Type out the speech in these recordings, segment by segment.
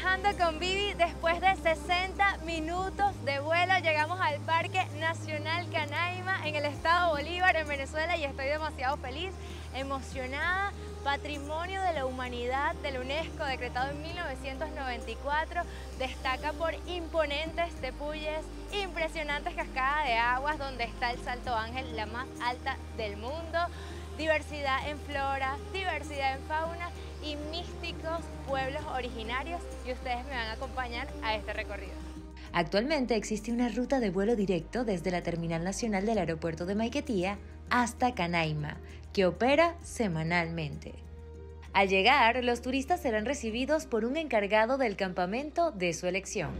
viajando con Vivi. Después de 60 minutos de vuelo llegamos al Parque Nacional Canaima en el estado Bolívar, en Venezuela, y estoy demasiado feliz, emocionada. Patrimonio de la Humanidad de la UNESCO, decretado en 1994, destaca por imponentes tepuyes, impresionantes cascadas de aguas, donde está el Salto Ángel, la más alta del mundo, diversidad en flora, diversidad en fauna y místicos pueblos originarios, y ustedes me van a acompañar a este recorrido. Actualmente existe una ruta de vuelo directo desde la Terminal Nacional del Aeropuerto de Maiquetía hasta Canaima, que opera semanalmente. Al llegar, los turistas serán recibidos por un encargado del campamento de su elección.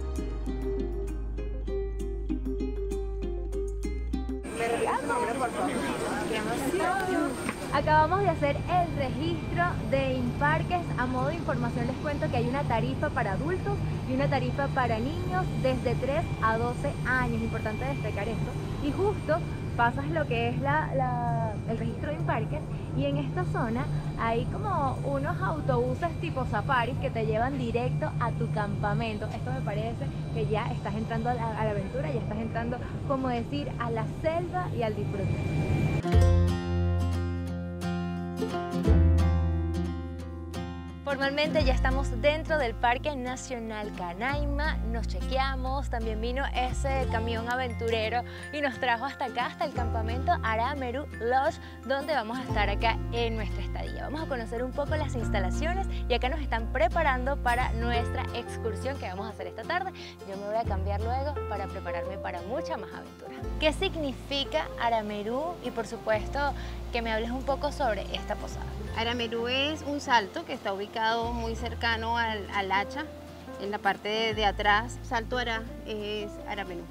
Acabamos de hacer el registro de Imparques. A modo de información les cuento que hay una tarifa para adultos y una tarifa para niños desde 3 a 12 años. Importante destacar esto. Y justo pasas lo que es el registro de Imparques, y en esta zona hay como unos autobuses tipo safaris que te llevan directo a tu campamento. Esto me parece que ya estás entrando a la aventura, ya estás entrando, como decir, a la selva y al disfrute. Formalmente ya estamos dentro del Parque Nacional Canaima, nos chequeamos, también vino ese camión aventurero y nos trajo hasta acá, hasta el campamento Arameru Lodge, donde vamos a estar acá en nuestra estadía. Vamos a conocer un poco las instalaciones y acá nos están preparando para nuestra excursión que vamos a hacer esta tarde. Yo me voy a cambiar luego para prepararme para mucha más aventura. ¿Qué significa Arameru? Y por supuesto que me hables un poco sobre esta posada. Arameru es un salto que está ubicado muy cercano al hacha, en la parte de atrás. Salto Ara es Arameru.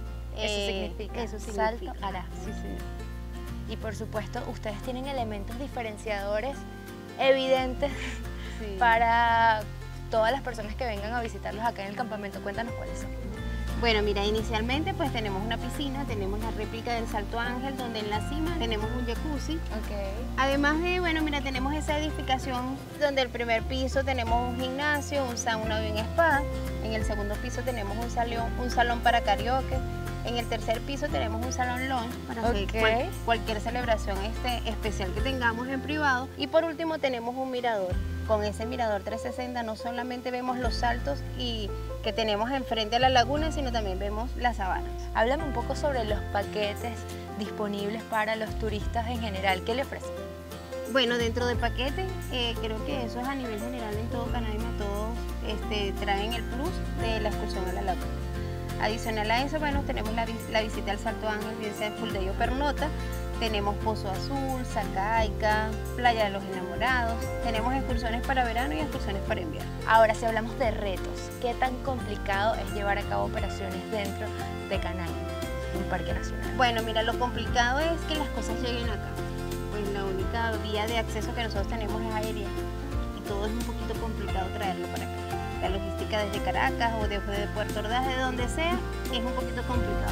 Eso significa Salto Ara. Sí, sí. Y por supuesto ustedes tienen elementos diferenciadores evidentes, sí, para todas las personas que vengan a visitarlos acá en el campamento. Cuéntanos cuáles son. Bueno, mira, inicialmente pues tenemos una piscina, tenemos la réplica del Salto Ángel, donde en la cima tenemos un jacuzzi. Okay. Además de, bueno, mira, tenemos esa edificación donde el primer piso tenemos un gimnasio, un sauna y un spa. En el segundo piso tenemos un salón para karaoke. En el tercer piso tenemos un salón lounge para hacer cualquier celebración especial que tengamos en privado. Y por último tenemos un mirador. Con ese mirador 360 no solamente vemos los saltos que tenemos enfrente a la laguna, sino también vemos las sabanas. Háblame un poco sobre los paquetes disponibles para los turistas en general. ¿Qué le ofrecen? Bueno, dentro del paquete, creo que eso es a nivel general en todo Canaima, todos traen el plus de la excursión a la laguna. Adicional a eso, bueno, tenemos la visita al Salto Ángel, bien sea en full day o pernota. Tenemos Pozo Azul, Zacaica, Playa de los Enamorados. Tenemos excursiones para verano y excursiones para invierno. Ahora, si hablamos de retos, ¿qué tan complicado es llevar a cabo operaciones dentro de Canaima, un parque nacional? Bueno, mira, lo complicado es que las cosas lleguen acá. Pues la única vía de acceso que nosotros tenemos es aérea y todo es un poquito complicado traerlo para acá. La logística desde Caracas o desde Puerto Ordaz, de donde sea, es un poquito complicado.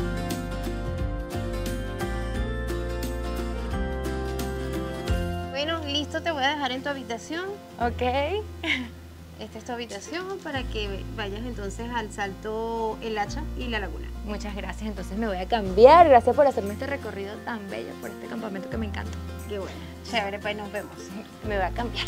Bueno, listo, te voy a dejar en tu habitación. Ok. Esta es tu habitación para que vayas entonces al Salto El Hacha y la laguna. Muchas gracias, entonces me voy a cambiar. Gracias por hacerme este recorrido tan bello, por este campamento que me encanta. Qué bueno. Chévere, pues nos vemos. Me voy a cambiar.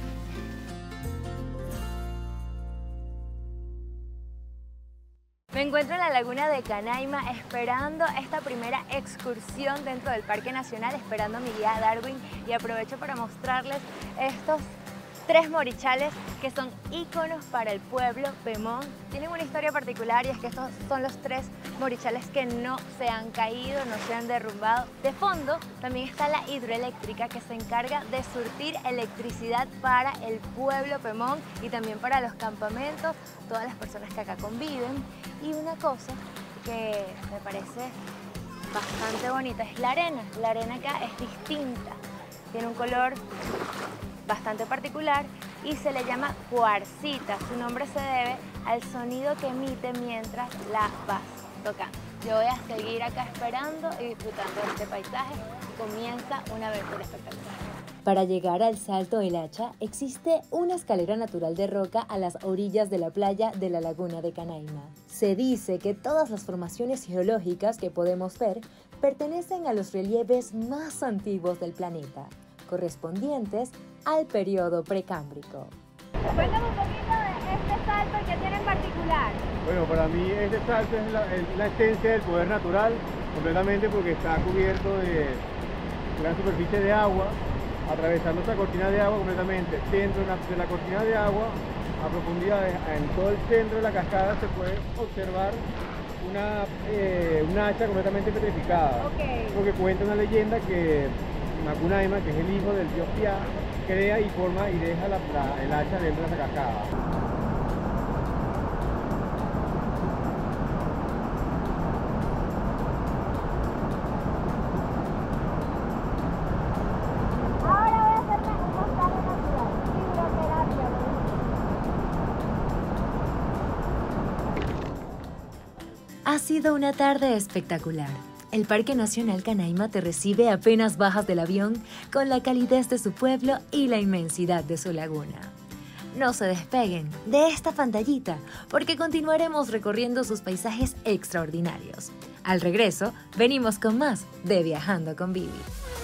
Me encuentro en la laguna de Canaima esperando esta primera excursión dentro del Parque Nacional, esperando a mi guía Darwin, y aprovecho para mostrarles estos 3 morichales que son íconos para el pueblo Pemón. Tienen una historia particular, y es que estos son los 3 morichales que no se han caído, no se han derrumbado. De fondo también está la hidroeléctrica, que se encarga de surtir electricidad para el pueblo Pemón y también para los campamentos, todas las personas que acá conviven. Y una cosa que me parece bastante bonita es la arena. La arena acá es distinta, tiene un color bastante particular y se le llama cuarcita. Su nombre se debe al sonido que emite mientras la vas tocando. Yo voy a seguir acá esperando y disfrutando de este paisaje y comienza una aventura espectacular. Para llegar al Salto El Hacha existe una escalera natural de roca a las orillas de la playa de la laguna de Canaima. Se dice que todas las formaciones geológicas que podemos ver pertenecen a los relieves más antiguos del planeta, correspondientes al periodo precámbrico. Cuéntame un poquito de este salto y qué tiene en particular. Bueno, para mí este salto es la esencia del poder natural, completamente porque está cubierto de gran superficie de agua, atravesando esa cortina de agua completamente. Dentro de la cortina de agua, a profundidades, en todo el centro de la cascada se puede observar una hacha completamente petrificada. Porque cuenta una leyenda que Macunaíma, que es el hijo del dios Piá, crea y forma y deja el hacha dentro de esa cascada. Ha sido una tarde espectacular. El Parque Nacional Canaima te recibe apenas bajas del avión con la calidez de su pueblo y la inmensidad de su laguna. No se despeguen de esta pantallita porque continuaremos recorriendo sus paisajes extraordinarios. Al regreso, venimos con más de Viajando con Vivi.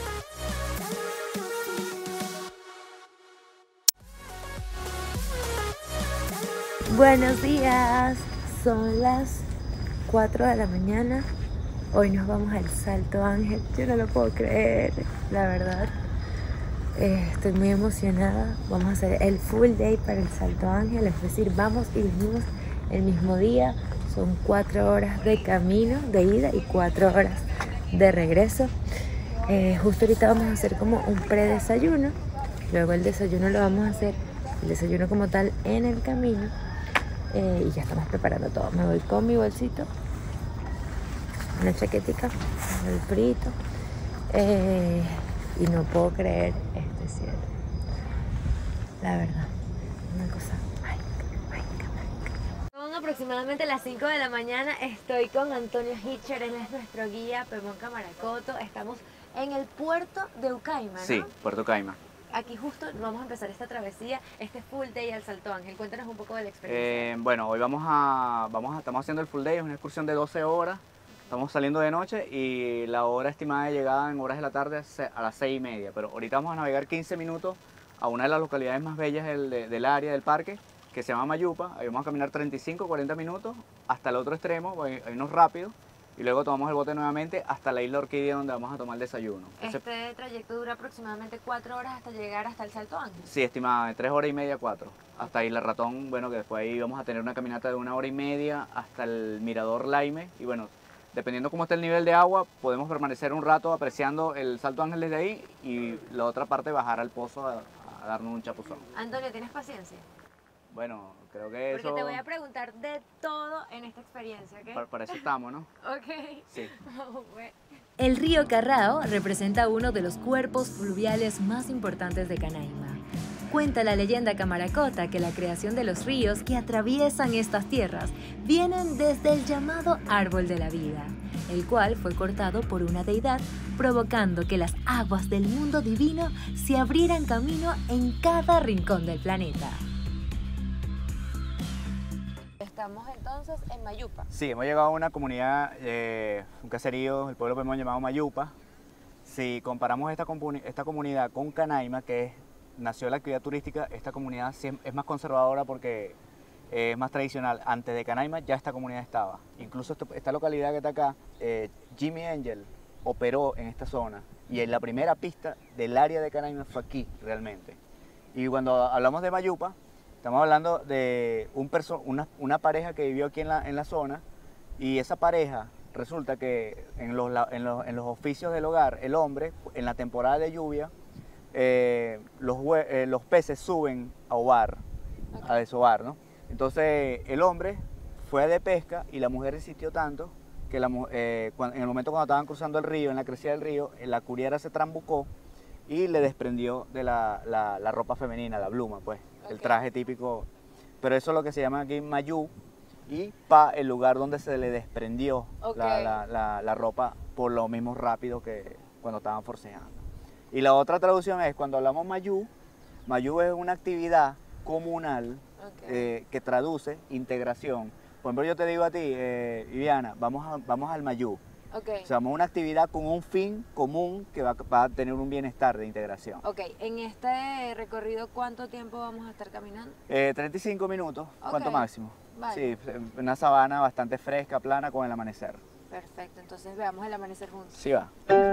Buenos días, son las 4 de la mañana. Hoy nos vamos al Salto Ángel. Yo no lo puedo creer, la verdad. Estoy muy emocionada. Vamos a hacer el full day para el Salto Ángel, es decir, vamos y venimos el mismo día. Son 4 horas de camino de ida y 4 horas de regreso. Justo ahorita vamos a hacer como un predesayuno. Luego el desayuno lo vamos a hacer, el desayuno como tal, en el camino. Y ya estamos preparando todo. Me voy con mi bolsito, una chaquetica, el frito, y no puedo creer este cielo. La verdad, una cosa mágica. Son aproximadamente las 5 de la mañana. Estoy con Antonio Hitcher, él es nuestro guía, Pemón Camaracoto. Estamos en el puerto de Ucaima, ¿no? Sí, Puerto Caima. Aquí justo vamos a empezar esta travesía, este full day al Salto Ángel. Cuéntanos un poco de la experiencia. Bueno, hoy estamos haciendo el full day, es una excursión de 12 horas. Estamos saliendo de noche y la hora estimada de llegada en horas de la tarde es a las 6:30. Pero ahorita vamos a navegar 15 minutos a una de las localidades más bellas del área del parque, que se llama Mayupa. Ahí vamos a caminar 35-40 minutos hasta el otro extremo, hay unos rápidos. Y luego tomamos el bote nuevamente hasta la isla Orquídea, donde vamos a tomar el desayuno. Este trayecto dura aproximadamente 4 horas hasta llegar hasta el Salto Ángel. Sí, estimada, de 3 horas y media, 4. Hasta Isla Ratón, bueno, que después ahí vamos a tener una caminata de 1 hora y media hasta el Mirador Laime. Y bueno, dependiendo cómo esté el nivel de agua, podemos permanecer un rato apreciando el Salto Ángel desde ahí y la otra parte bajar al pozo a darnos un chapuzón. Antonio, ¿tienes paciencia? Bueno, creo que Porque te voy a preguntar de todo en esta experiencia, ¿ok? Para eso estamos, ¿no? Ok. Sí. Bueno. El río Carrao representa uno de los cuerpos fluviales más importantes de Canaima. Cuenta la leyenda camaracota que la creación de los ríos que atraviesan estas tierras vienen desde el llamado Árbol de la Vida, el cual fue cortado por una deidad, provocando que las aguas del mundo divino se abrieran camino en cada rincón del planeta. Estamos entonces en Mayupa. Sí, hemos llegado a una comunidad, un caserío, el pueblo Pemón llamado Mayupa. Si comparamos esta comunidad con Canaima, que nació la actividad turística, esta comunidad es más conservadora porque es más tradicional. Antes de Canaima ya esta comunidad estaba. Incluso esta localidad que está acá, Jimmy Angel operó en esta zona y en la primera pista del área de Canaima fue aquí realmente. Y cuando hablamos de Mayupa, estamos hablando de una pareja que vivió aquí en la zona, y esa pareja resulta que en los oficios del hogar, el hombre, en la temporada de lluvia, los peces suben a ovar, a desovar, ¿no? Entonces el hombre fue de pesca y la mujer insistió tanto que en el momento cuando estaban cruzando el río, en la crecida del río, la curiera se trambucó y le desprendió de la ropa femenina, la bluma, pues, el traje típico. Pero eso es lo que se llama aquí mayú, y pa, el lugar donde se le desprendió Ok. la ropa por lo mismo rápido que cuando estaban forcejeando. Y la otra traducción es cuando hablamos mayú. Mayú es una actividad comunal Ok. que traduce integración. Por ejemplo, yo te digo a ti, Viviana, vamos al mayú. Ok. O sea, vamos a una actividad con un fin común que va a tener un bienestar de integración. Ok, en este recorrido, ¿cuánto tiempo vamos a estar caminando? 35 minutos, ¿cuánto Ok. máximo? Vale. Sí, una sabana bastante fresca, plana, con el amanecer. Perfecto, entonces veamos el amanecer juntos. Sí va.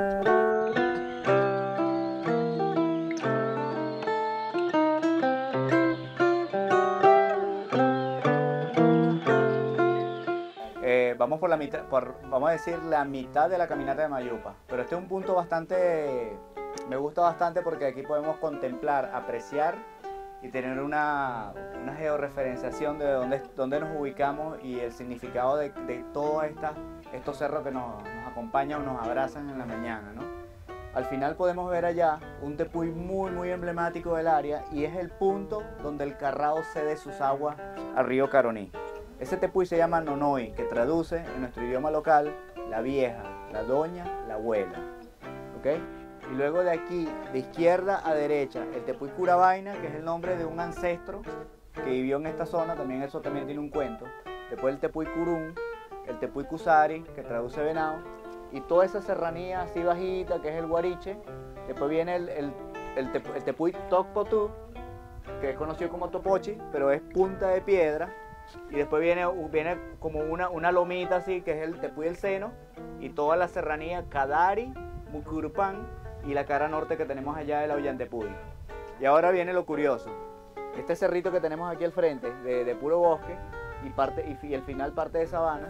Vamos por la mitad, vamos a decir la mitad de la caminata de Mayupa, pero este es un punto bastante, me gusta bastante porque aquí podemos contemplar, apreciar y tener una georreferenciación de dónde nos ubicamos y el significado de todos estos cerros que nos acompañan o nos abrazan en la mañana, ¿no? Al final podemos ver allá un tepuy muy emblemático del área y es el punto donde el Carrao cede sus aguas al río Caroní. Ese tepuy se llama Nonoi, que traduce en nuestro idioma local la vieja, la doña, la abuela. ¿Ok? Y luego de aquí, de izquierda a derecha, el tepuy Curabaina, que es el nombre de un ancestro que vivió en esta zona, eso también tiene un cuento. Después el tepuy Curún, el tepuy Cusari, que traduce venado, y toda esa serranía así bajita, que es el Guariche. Después viene el tepuy Tocpotú, que es conocido como Topochi, pero es punta de piedra. Y después viene como una lomita así, que es el tepuy del Seno, y toda la serranía Cadari, Mucurupán y la cara norte que tenemos allá de la Ollantepuy. Y ahora viene lo curioso. Este cerrito que tenemos aquí al frente, de puro bosque, y el final parte de sabana,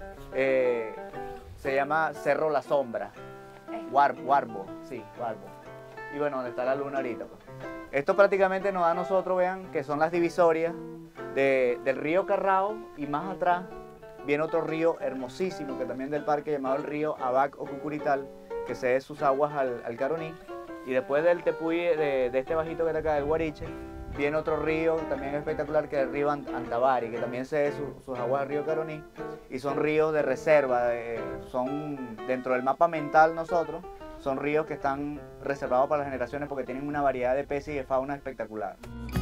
se llama Cerro La Sombra. Warbo, sí, Warbo. Y bueno, donde está la luna ahorita, pues. Esto prácticamente nos da a nosotros, vean, que son las divisorias del río Carrao, y más atrás viene otro río hermosísimo que también del parque, llamado el río Abac o Cucurital, que cede sus aguas al Caroní. Y después del tepuy, de este bajito que está acá, del Guariche, viene otro río también espectacular, que es el río Antabari, que también cede sus aguas al río Caroní. Y son ríos de reserva, son dentro del mapa mental nosotros, son ríos que están reservados para las generaciones porque tienen una variedad de peces y de fauna espectacular.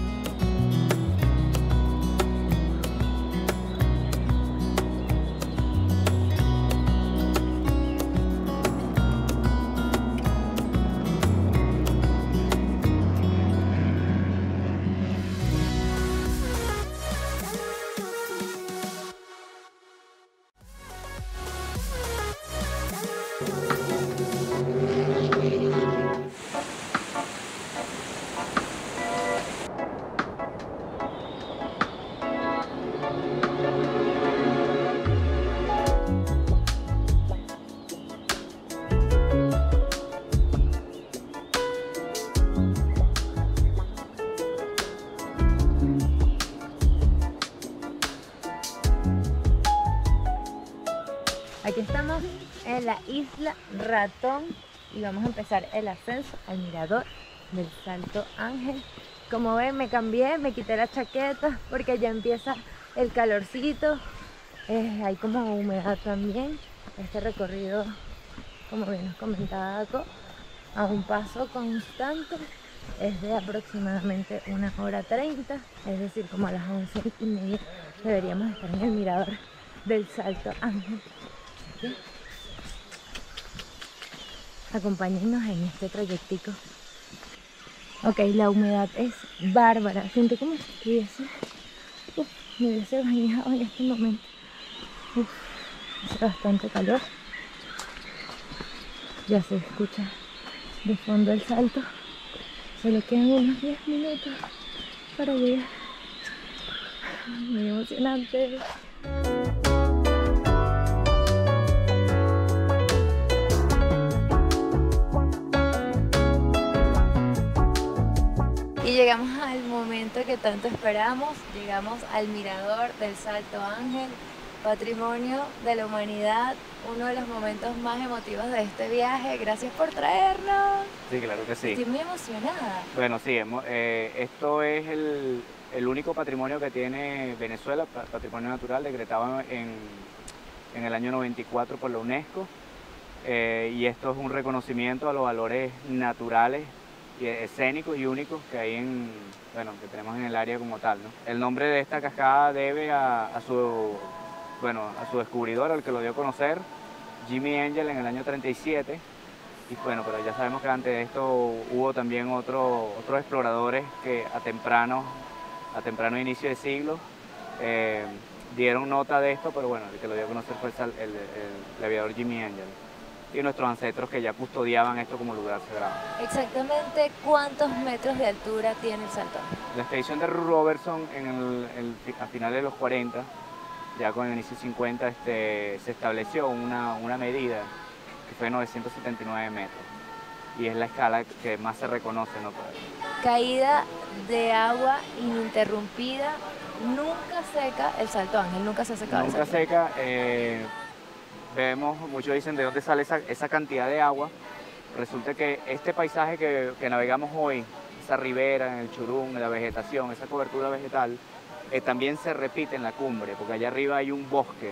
Aquí estamos en la isla Ratón y vamos a empezar el ascenso al mirador del Salto Ángel. Como ven, me cambié, me quité la chaqueta porque ya empieza el calorcito. Hay como humedad también. Este recorrido, como bien nos comentaba Daco, a un paso constante es de aproximadamente 1:30, es decir, como a las 11:30 deberíamos estar en el mirador del Salto Ángel. ¿Sí? Acompáñennos en este trayectico. Ok, la humedad es bárbara, siento como si me hubiese bañado en este momento. Hace bastante calor. Ya se escucha de fondo el salto. Solo quedan unos 10 minutos para llegar. Muy emocionante. Y llegamos al momento que tanto esperamos. Llegamos al mirador del Salto Ángel. Patrimonio de la Humanidad, uno de los momentos más emotivos de este viaje. Gracias por traernos. Sí, claro que sí. Estoy muy emocionada. Bueno, sí, esto es el único patrimonio que tiene Venezuela, patrimonio natural, decretado en el año 94 por la UNESCO. Y esto es un reconocimiento a los valores naturales, y escénicos y únicos que hay que tenemos en el área como tal, ¿no? El nombre de esta cascada debe a su descubridor, al que lo dio a conocer, Jimmy Angel, en el año 37. Y bueno, pero ya sabemos que antes de esto hubo también otros exploradores que a temprano inicio de siglo dieron nota de esto, pero bueno, el que lo dio a conocer fue el aviador Jimmy Angel. Y nuestros ancestros que ya custodiaban esto como lugar sagrado. Exactamente, ¿cuántos metros de altura tiene el Salto Ángel? La expedición de Robertson a finales de los 40, ya con el inicio de 50, se estableció una medida que fue 979 metros. Y es la escala que más se reconoce, ¿no? Caída de agua ininterrumpida, nunca seca el Salto Ángel, nunca se ha secado. Nunca seca. Muchos dicen de dónde sale esa cantidad de agua. Resulta que este paisaje que navegamos hoy, esa ribera, en el Churum, la vegetación, esa cobertura vegetal, también se repite en la cumbre, porque allá arriba hay un bosque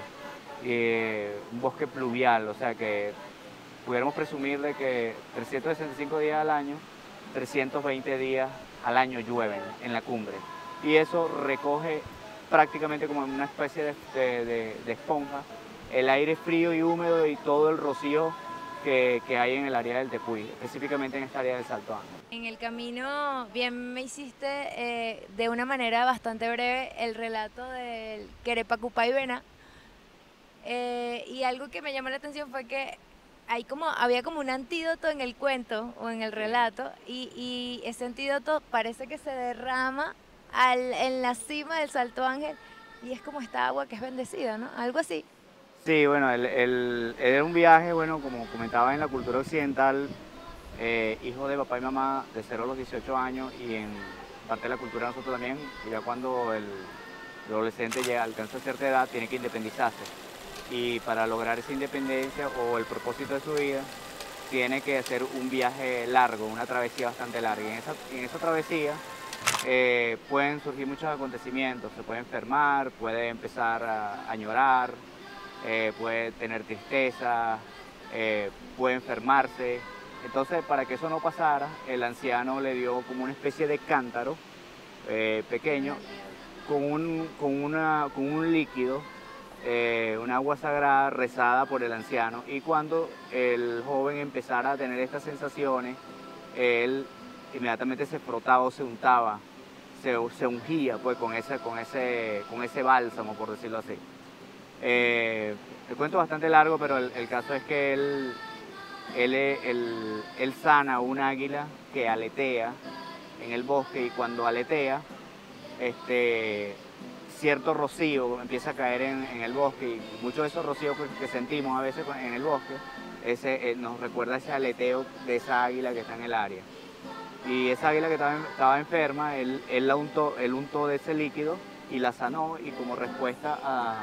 pluvial, o sea que pudiéramos presumir de que 365 días al año, 320 días al año llueven en la cumbre. Y eso recoge prácticamente como una especie de esponja el aire frío y húmedo y todo el rocío que hay en el área del Tepuy, específicamente en esta área del Salto Ángel. En el camino bien me hiciste de una manera bastante breve el relato del Querepa Cupay-Vena, y algo que me llamó la atención fue que había como un antídoto en el cuento o en el relato, y ese antídoto parece que se derrama en la cima del Salto Ángel y es como esta agua que es bendecida, ¿no? Algo así. Sí, bueno, era un viaje, bueno, como comentaba, en la cultura occidental, hijo de papá y mamá de 0 a los 18 años, y en parte de la cultura de nosotros también, ya cuando el adolescente alcanza cierta edad, tiene que independizarse. Y para lograr esa independencia o el propósito de su vida, tiene que hacer un viaje largo, una travesía bastante larga. Y en esa travesía pueden surgir muchos acontecimientos, se puede enfermar, puede empezar a llorar, puede tener tristeza, puede enfermarse. Entonces, para que eso no pasara, el anciano le dio como una especie de cántaro pequeño con un líquido, un agua sagrada rezada por el anciano. Y cuando el joven empezara a tener estas sensaciones, él inmediatamente se frotaba o se untaba, se ungía pues con ese bálsamo, por decirlo así. El cuento es bastante largo, pero el caso es que él sana un águila que aletea en el bosque, y cuando aletea, cierto rocío empieza a caer en el bosque, y muchos de esos rocíos que sentimos a veces en el bosque, nos recuerda ese aleteo de esa águila que está en el área. Y esa águila que estaba enferma, él untó de ese líquido y la sanó, y como respuesta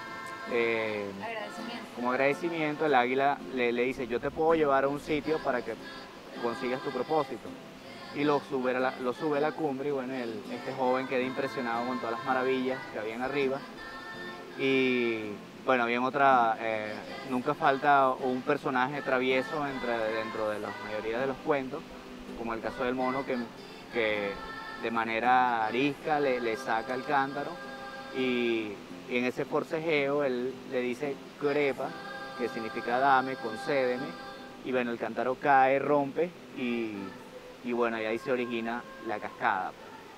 como agradecimiento, el águila le dice: yo te puedo llevar a un sitio para que consigas tu propósito. Y lo sube a la cumbre, y bueno, este joven queda impresionado con todas las maravillas que habían arriba. Y bueno, había nunca falta un personaje travieso dentro de la mayoría de los cuentos, como el caso del mono que de manera arisca le saca el cántaro, y en ese forcejeo él le dice Querepa, que significa dame, concédeme, y bueno, el cántaro cae, rompe, y bueno, y ahí se origina la cascada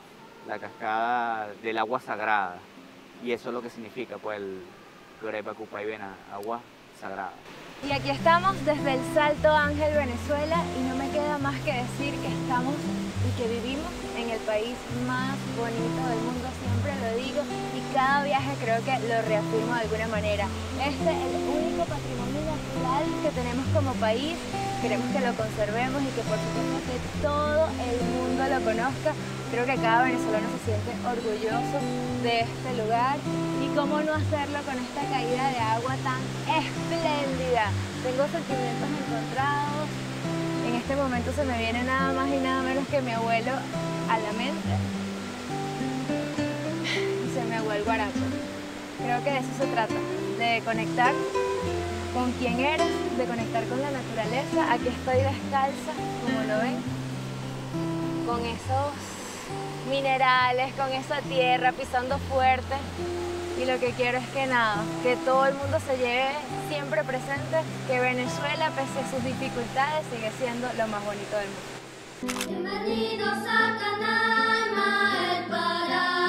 del agua sagrada, y eso es lo que significa pues el Querepa Cupay-Vena, agua sagrada. Y aquí estamos desde el Salto Ángel, Venezuela, y no me queda más que decir que estamos y que vivimos en el país más bonito del mundo, siempre lo digo, y cada viaje creo que lo reafirmo de alguna manera. Este es el único patrimonio natural que tenemos como país, queremos que lo conservemos y que por supuesto que todo el mundo lo conozca. Creo que cada venezolano se siente orgulloso de este lugar y cómo no hacerlo con esta caída de agua tan espléndida. Tengo sentimientos encontrados. En este momento se me viene nada más y nada menos que mi abuelo a la mente. Y se me aguó el guaracho. Creo que de eso se trata, de conectar con quién eres, de conectar con la naturaleza. Aquí estoy descalza, como lo ven, con esos minerales, con esa tierra, pisando fuerte. Y lo que quiero es que nada, que todo el mundo se lleve siempre presente que Venezuela, pese a sus dificultades, sigue siendo lo más bonito del mundo. Bienvenidos a Canaima, el paraíso.